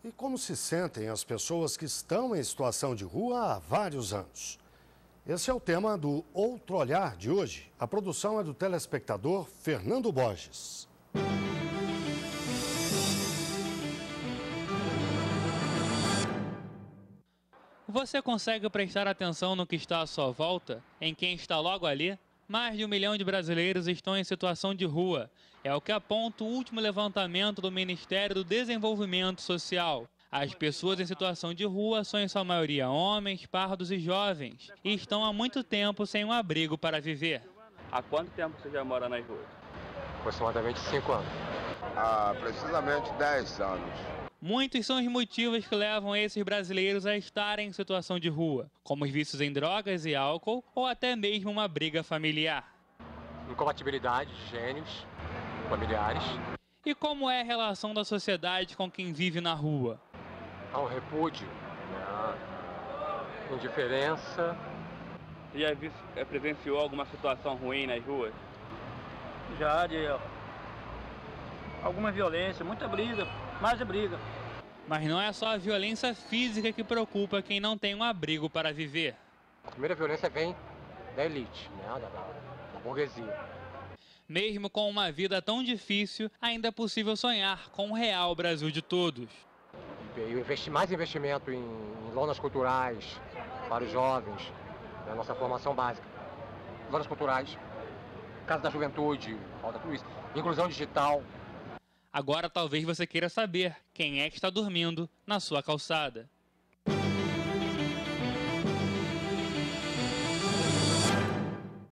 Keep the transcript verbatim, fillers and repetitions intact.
E como se sentem as pessoas que estão em situação de rua há vários anos? Esse é o tema do Outro Olhar de hoje. A produção é do telespectador Fernando Borges. Você consegue prestar atenção no que está à sua volta? Em quem está logo ali? Mais de um milhão de brasileiros estão em situação de rua. É o que aponta o último levantamento do Ministério do Desenvolvimento Social. As pessoas em situação de rua são em sua maioria homens, pardos e jovens, e estão há muito tempo sem um abrigo para viver. Há quanto tempo você já mora nas ruas? Aproximadamente cinco anos. Há precisamente dez anos. Muitos são os motivos que levam esses brasileiros a estarem em situação de rua, como os vícios em drogas e álcool, ou até mesmo uma briga familiar. Incompatibilidade de gênios familiares. E como é a relação da sociedade com quem vive na rua? Há um repúdio, né? Indiferença. Você já viu, presenciou alguma situação ruim nas ruas? Já, de alguma violência, muita briga, mais de briga. Mas não é só a violência física que preocupa quem não tem um abrigo para viver. A primeira violência vem da elite, né? da, da burguesia. Mesmo com uma vida tão difícil, ainda é possível sonhar com o real Brasil de todos. E investir mais investimento em, em lonas culturais para os jovens, na nossa formação básica. Lonas culturais, Casa da Juventude, falta tudo isso. Inclusão digital. Agora talvez você queira saber quem é que está dormindo na sua calçada.